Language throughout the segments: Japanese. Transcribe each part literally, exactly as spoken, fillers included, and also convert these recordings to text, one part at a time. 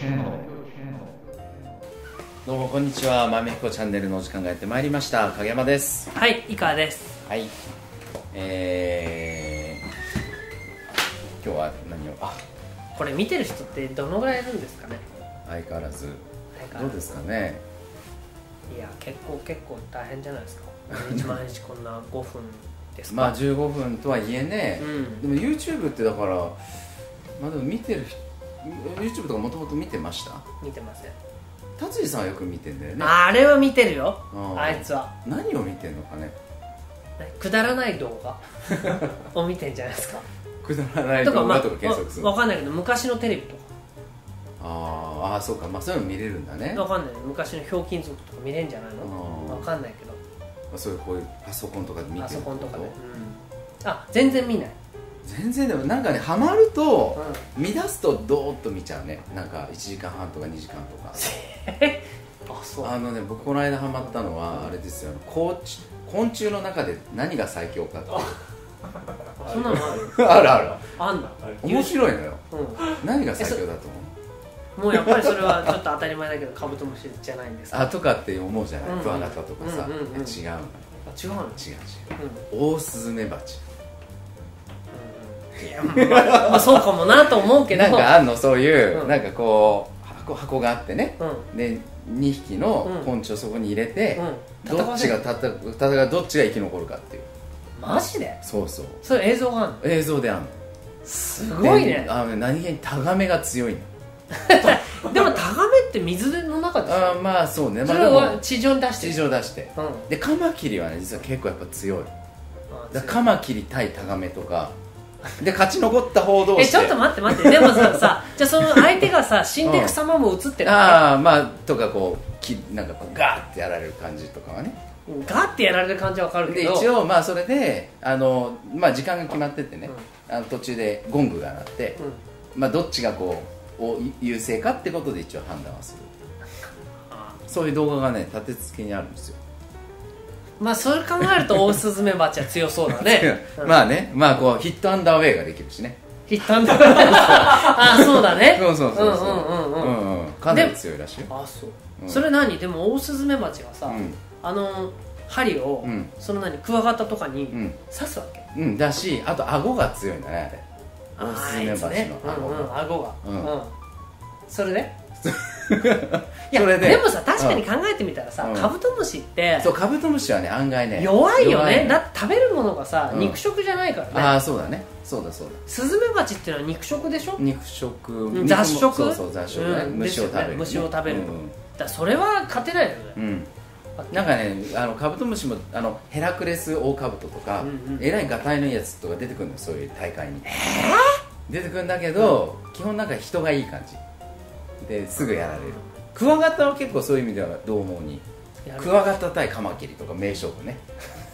どうもこんにちは、豆彦チャンネルのお時間がやってまいりました。影山です。 はい、井川です。 はい、えー、今日は何を、あ、 これ見てる人ってどのぐらいいるんですかね。 相変わらず相変わらずどうですかね。 いや、結構結構大変じゃないですか。毎日毎日こんなごふんですか。 まあじゅうごふんとはいえね、 うん、 でも YouTube ってだから、まあでも見てる人 YouTube とかもともと見てました？ 見てません。 達治さんはよく見てんだよね。 あれは見てるよ、 ああいつは。 何を見てんのかね。 くだらない動画を見てんじゃないですか。 くだらない動画とか検索するの、 まあ、わかんないけど昔のテレビとか。 ああ、そうか、まあそういうの見れるんだね。 わかんない、昔のひょうきん族とか見れんじゃないの。わかんないけど、 そういうこういうパソコンとかで見てる。 パソコンとかで、うん、あ、全然見ない。 全然。でもなんかね、ハマると、うん、見出すとドーッと見ちゃうね。なんかいちじかんはんとかにじかんとかあ、そう。 あのね、僕この間ハマったのはあれですよ、昆虫昆虫の中で何が最強かっていう。 そんなのあるあるあるあんだ。 面白いのよ、 うん、 何が最強だと思う。もうやっぱりそれはちょっと当たり前だけどカブトムシじゃないんですか。 あとかって思うじゃない、クワガタとかさ。違うの。 違うの。 違う違う、 うん、 オオスズメバチ。 いや、まあ、まあそうかもなと思うけど、 なんかあんの、そういう、 うん、 なんかこう箱箱があってね、 うん、 でにひきの昆虫をそこに入れて、 うん、 どっちが戦う、戦うどっちが生き残るかっていう。 マジで？ そうそう、 それ映像があるの？ 映像であるの。 すごいね。 あのね、何気にタガメが強いの。 でもタガメって水の中でしょ。 あ、まあそうね、まあ、 それは地上に出して地上出して、うん、でカマキリはね、実は結構やっぱ強い。だカマキリ対タガメとかで勝ち残った方同士で。 え、ちょっと待って待って、でもささじゃあその相手がさ死んでいく様も映ってる、 うん、ああ、まあとかこうきなんかこうガーってやられる感じとかはね、 ガーってやられる感じは分かるけど、 で一応まあそれであの、まあ、時間が決まっててね、うん、あの途中でゴングが鳴って、うん、まあ、どっちがこうお優勢かってことで一応判断はする。そういう動画がね、立て付けにあるんですよ。 まあそれ考えるとオオスズメバチは強そうだね。 まあね、まあこうヒットアンダーウェイができるしね。 ヒットアンダーウェイああ、そうだね。 そうそうそうそう、かなり強いらしいよ。 ああ、そう、うん、それ何でもオオスズメバチがさ、うん、あの針を、うん、その何クワガタとかに刺すわけ、 うん、うん、だし、あと顎が強いんだね、あれ。オオスズメバチの顎が、 うんうん、顎が、うんうん、それでいや、 それででもさ、確かに考えてみたらさ、うん、カブトムシって、 そう、カブトムシはね、案外ね弱いよね。だって食べるものがさ、うん、肉食じゃないからね。 ああ、そうだね、そうだそうだ。 スズメバチっていうのは肉食でしょ。 肉食、 雑食。 そうそう、雑食ね、うん、虫を食べる、ね、 虫を食べる、うん、だそれは勝てないよね、 うん、なんかね、あのカブトムシもあのヘラクレスオオカブトとか、うんうん、えらいガタイのいいやつとか出てくるのよ、そういう大会に、えー、出てくるんだけど、うん、基本なんか人がいい感じですぐやられる。クワガタは結構そういう意味では獰猛に、クワガタ対カマキリとか名勝負ね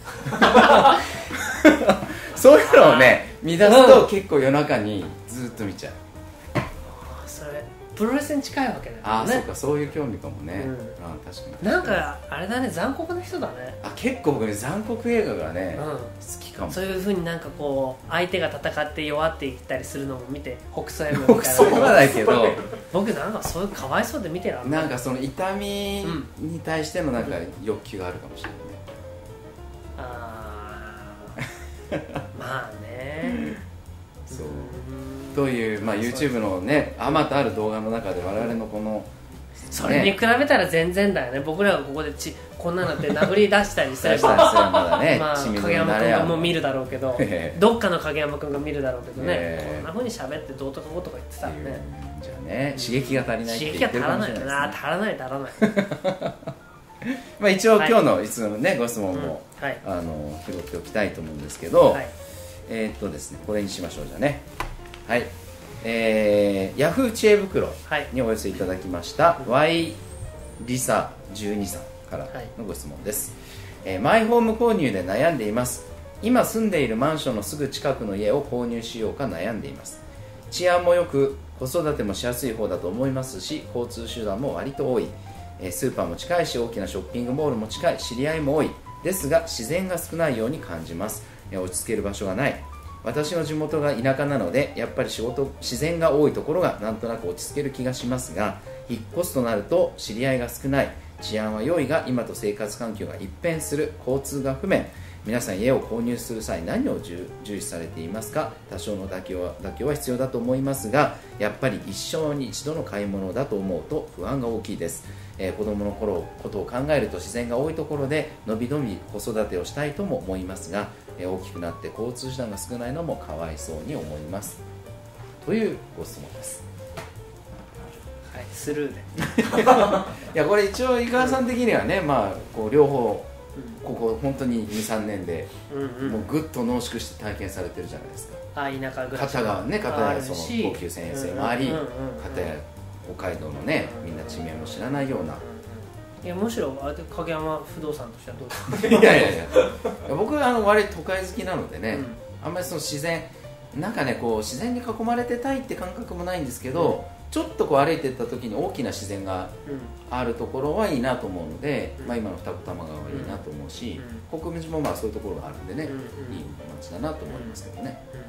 そういうのをね見出すと結構夜中にずっと見ちゃう。 あ、それプロレスに近いわけだよね。 ああ、そうか、そういう興味かもね、うん、あ、確かに。 なんかあれだね、残酷な人だね。 あ、結構僕ね、残酷映画がね、うん、好きかも。 そういうふうになんかこう相手が戦って弱っていったりするのを見て、北斎みたいな。 そうはないけど僕なんかそういうかわいそうで見てる。 なんかその痛みに対してのなんか欲求があるかもしれないね、 うん、ああまあねそうという、まあ、YouTube のね、あまたある動画の中で我々のこのそれに比べたら全然だよね。僕らがここでちこんなのって殴り出したりすればまだね、 まあ、影山君がもう見るだろうけどどっかの影山君が見るだろうけどね、こんなふうに喋ってどうとかこうとか言ってたらね、 じゃあね、刺激が足りないって言ってるかもしれないですね。 刺激が足らないな、足らない足らないまあ一応今日のいつもね、ご質問も、うん、はい、あの拾っておきたいと思うんですけど、はい、えーっとですね、これにしましょう。じゃあね、はい、えー、ヤフー知恵袋にお寄せいただきました、はい、ワイ リサじゅうにさんからのご質問です、はい、えー、マイホーム購入で悩んでいます。今住んでいるマンションのすぐ近くの家を購入しようか悩んでいます。治安もよく子育てもしやすい方だと思いますし、交通手段も割と多い、えー、スーパーも近いし、大きなショッピングモールも近い、知り合いも多いですが自然が少ないように感じます。えー、落ち着ける場所がない。 私の地元が田舎なのでやっぱり仕事自然が多いところがなんとなく落ち着ける気がしますが、引っ越すとなると知り合いが少ない、治安は良いが今と生活環境が一変する、交通が不便、皆さん家を購入する際何を重視されていますか？多少の妥協は、妥協は必要だと思いますが、やっぱり一生に一度の買い物だと思うと不安が大きいです。えー、子供の頃ことを考えると自然が多いところでのびのび子育てをしたいとも思いますが、えー、大きくなって交通手段が少ないのもかわいそうに思いますというご質問です。 はい、スルーでいやこれ一応井川さん的にはね、まあこう両方ここ本当に にさんねんで、うんうん、もうぐっと濃縮して体験されてるじゃないですか。 あ、田舎暮らし片がね、片やその東急線衛星もあり、片や北海道のね、みんな地名も知らないような。 いやむしろあれで影山不動産としてはどうですか？ いやいやいや僕はあの割と都会好きなのでね、うん、あんまりその自然なんかねこう自然に囲まれてたいって感覚もないんですけど、うん、ちょっとこう歩いていった時に大きな自然があるところはいいなと思うので、うん、まあ、今の二子玉川はいいなと思うし、うん、国分寺もまあそういうところがあるんでね、うん、いい街だなと思いますけどね、うん、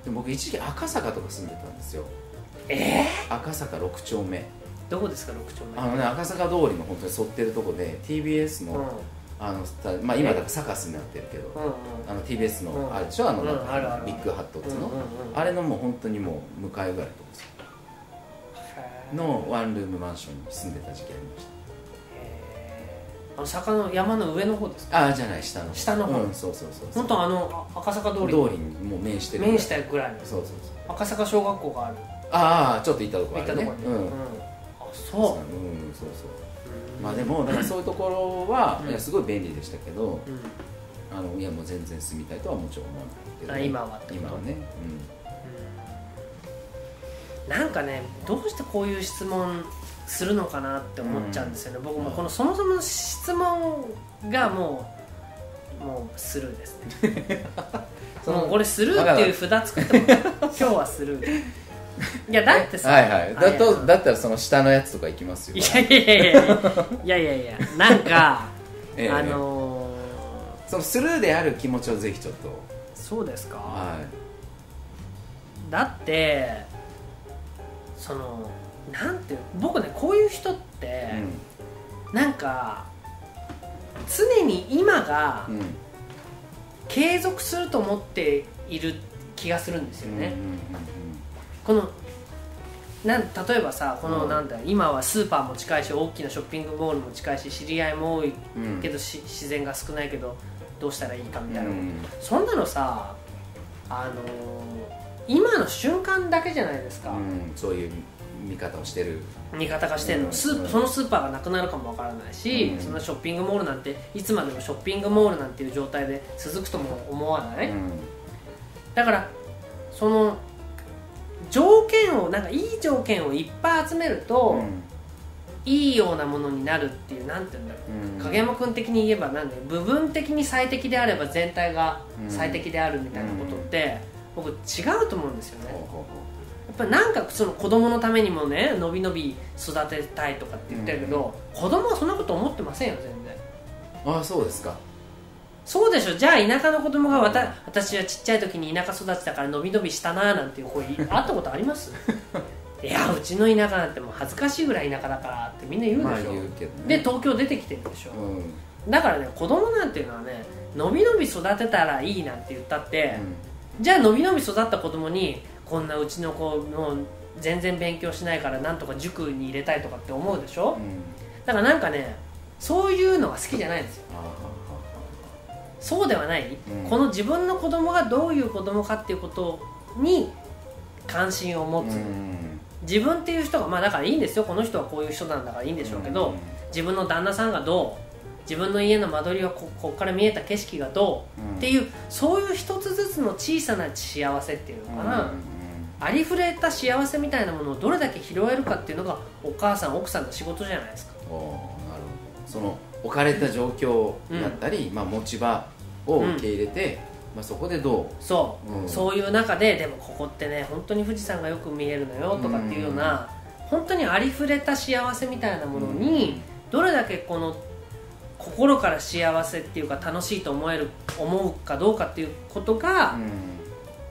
でも僕一時期赤坂とか住んでたんですよ。 えー、 赤坂ろく丁目。 どこですかろく丁目？ あのね、赤坂通りの本当に沿ってるとこで ティービーエス の、うん、あのまあ、今だからサカスになってるけど、うんうん、あの ティービーエス の、うん、あれでしょ、あの、うん、なんかビッグハットっていうの、うんうんうん、あれのもう本当にもう向かいぐらいのとこですよのワンルームマンションに住んでた時期ありました。 あの坂の山の上の方ですか？ ああ、じゃない、下の下の方、 うん、そうそうそう本当あの赤坂通り通りにもう面してる面したぐらいの、 そうそうそう、 赤坂小学校がある。 ああ、ちょっと行ったとこあるね。 行ったとこに、うん、あ、そう、うん、 そうそう、まあでもだからそういうところは、いやすごい便利でしたけど、うん、あのいやもう全然住みたいとはもちろん思わないけど、ね、 あ、今は今はね、 うん、なんかね、どうしてこういう質問するのかなって思っちゃうんですよね、うん、僕もこのそもそも質問がもうもうスルーですねもうこれスルーっていう札作っても今日はスルーいやだってさ、 はいはい、だとだったらその下のやつとかいきますよ。 いやいやいやいやいやいやいやなんかええ、あのー、そのスルーである気持ちをぜひちょっと。 そうですか、 はい、 だってそのなんていう、僕ねこういう人って、うん、なんか常に今が、うん、継続すると思っている気がするんですよね、うんうんうんうん、このなん例えばさこの、うん、なんだ今はスーパーも近いし大きなショッピングモールも近いし知り合いも多いけど、うん、し自然が少ないけどどうしたらいいかみたいなこと、うん、そんなのさ、あのー、今の瞬間だけじゃないですか、うん、 そういう見方をしてる見方がしてるの、うん、スーそのスーパーがなくなるかもわからないし、うん、そのショッピングモールなんていつまでもショッピングモールなんていう状態で続くとも思わない、うん、だからその条件をなんかいい条件をいっぱい集めると、うん、いいようなものになるっていう、なんていうんだろう、うん、影山君的に言えばなんで部分的に最適であれば全体が最適であるみたいなことって、うん、僕違うと思うんですよね、うん、やっぱりなんかその子供のためにもねのびのび育てたいとかって言ってるけど、うん、子供はそんなこと思ってませんよ全然。ああ、そうですか。 そうでしょ。じゃあ田舎の子供がわた私はちっちゃい時に田舎育ちだからのびのびしたななんていう声あったことありますいやうちの田舎なんてもう恥ずかしいぐらい田舎だからってみんな言うでしょ、まあ言うけどね、で東京出てきてるでしょ、うん、だからね子供なんていうのはねのびのび育てたらいいなんて言ったって、うん、じゃあのびのび育った子供にこんなうちの子の全然勉強しないからなんとか塾に入れたいとかって思うでしょ、うん、だからなんかねそういうのが好きじゃないんですよ。そうではない、うん、この自分の子供がどういう子供かっていうことに関心を持つ、うん、自分っていう人がまあだからいいんですよ、この人はこういう人なんだからいいんでしょうけど、うん、自分の旦那さんがどう、自分の家の間取りは こ, ここから見えた景色がどう、うん、っていうそういう一つずつの小さな幸せっていうのかな、うん、ありふれた幸せみたいなものをどれだけ拾えるかっていうのがお母さん奥さんの仕事じゃないですか。 おなるほど。その置かれた状況だったり、うんまあ、持ち場を受け入れて、うんまあ、そこでどうそう、うん、そういう中ででもここってね本当に富士山がよく見えるのよとかっていうような、うん、本当にありふれた幸せみたいなものに、うん、どれだけこの心から幸せっていうか楽しいと思える思うかどうかっていうことが、うん、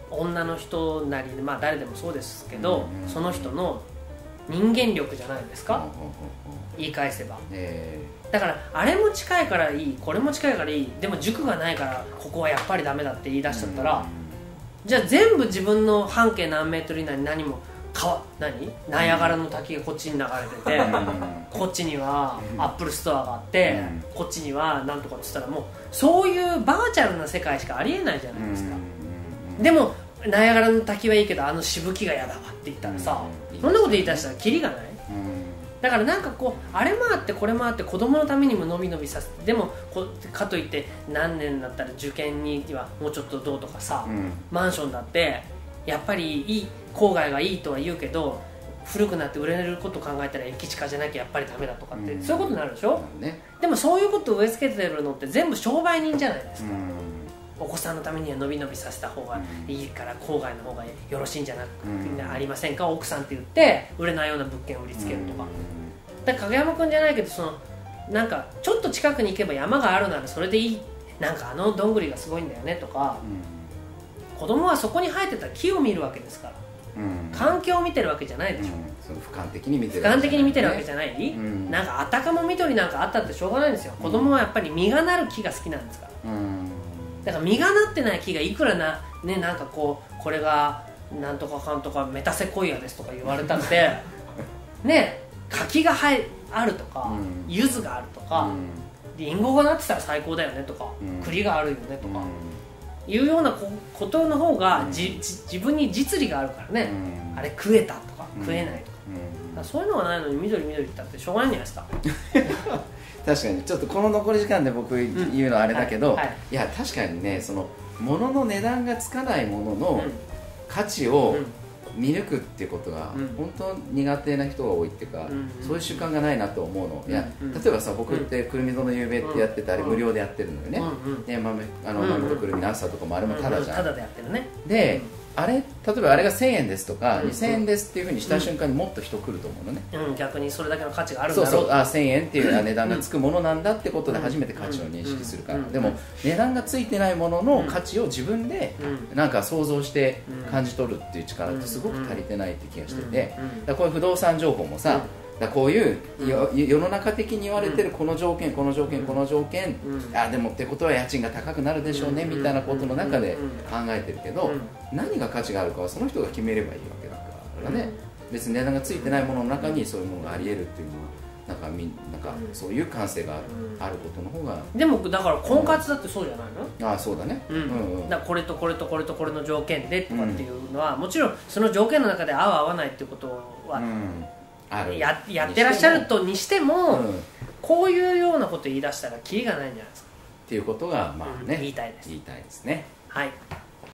女の人なり、まあ誰でもそうですけど、うん、その人の人間力じゃないですか、うん、言い返せば、えー、だからあれも近いからいい、これも近いからいい、でも塾がないからここはやっぱりダメだって言い出しちゃったら、うん、じゃあ全部自分の半径何メートル以内に何も川何ナイアガラの滝がこっちに流れてて、うん、こっちにはアップルストアがあって、うん、こっちにはなんとかっつったら、もうそういうバーチャルな世界しかありえないじゃないですか、うん、でもナイアガラの滝はいいけどあのしぶきが嫌だわって言ったらさ、うん、そんなこと言い出したらキリがない、うん、だからなんかこうあれもあってこれもあって子供のためにも伸び伸びさせて、でもこかといって何年だったら受験にはもうちょっとどうとかさ、うん、マンションだってやっぱりいい郊外がいいとは言うけど古くなって売れることを考えたら駅近じゃなきゃやっぱりダメだとかって、うん、そういうことになるでしょ、ね、でもそういうことを植え付けてるのって全部商売人じゃないですか、うん、お子さんのためには伸び伸びさせた方がいいから郊外の方がよろしいんじゃなく、うん、ありませんか奥さんって言って売れないような物件を売りつけるとか、うん、だから影山君じゃないけどそのなんかちょっと近くに行けば山があるならそれでいい、なんかあのどんぐりがすごいんだよねとか、うん、子供はそこに生えてた木を見るわけですから、うん、環境を見てるわけじゃないでしょ、うん、 その俯瞰的に見てる俯瞰的に見てるわけじゃない、うん、なんかあたかも緑なんかあったってしょうがないんですよ、うん、子供はやっぱり実がなる木が好きなんですから、うん、だから実がなってない木がいくらな、ね、なんかこうこれがなんとかかんとかメタセコイアですとか言われたってね、柿が生えあるとか、うん、柚子があるとか、うん、リンゴがなってたら最高だよねとか、うん、栗があるよねとか、うん、いうようなことの方が、うん、じ自分に実利があるからね、うん、あれ食えたとか、うん、食えないとか、うん、だからそういうのがないのに緑緑って言ったってしょうがないんじゃないですか確かにちょっとこの残り時間で僕言うのはあれだけど、うんはいはい、いや確かにね、その物の値段がつかないものの価値を見抜くっていうことが本当苦手な人が多いっていうか、うん、そういう習慣がないなと思うの、いや例えばさ、僕ってくるみ堂の夕べってやってて、あれ無料でやってるのよね、で豆あの豆とくるみの朝とかもあれもタダじゃん、 タダでやってるね。であれ例えばあれがせんえんですとか、うん、にせんえんですっていうふうにした瞬間にもっと人来ると思うのね、 うん、逆にそれだけの価値があるんだろう、 そうそう、あせんえんっていう値段がつくものなんだってことで初めて価値を認識するから、でも値段がついてないものの価値を自分でなんか想像して感じ取るっていう力ってすごく足りてないって気がしてて、だからこういう不動産情報もさ、だこういう世の中的に言われてるこの条件この条件この条件、あでもってことは家賃が高くなるでしょうねみたいなことの中で考えてるけど、何が価値があるかはその人が決めればいいわけだからね、別に値段がついてないものの中にそういうものがあり得るっていうのはなんかみなんかそういう感性がある、あることの方が、 でもだから婚活だってそうじゃないの、 ああそうだね、うんうん、 だからこれとこれとこれとこれの条件でとかっていうのは、もちろんその条件の中で合う合わないっていうことは、うんある や, やってらっしゃるとにしても、うん、こういうようなこと言い出したらキリがないんじゃないですかっていうことがまあね、 うん、言いたいです言いたいですね。 はい。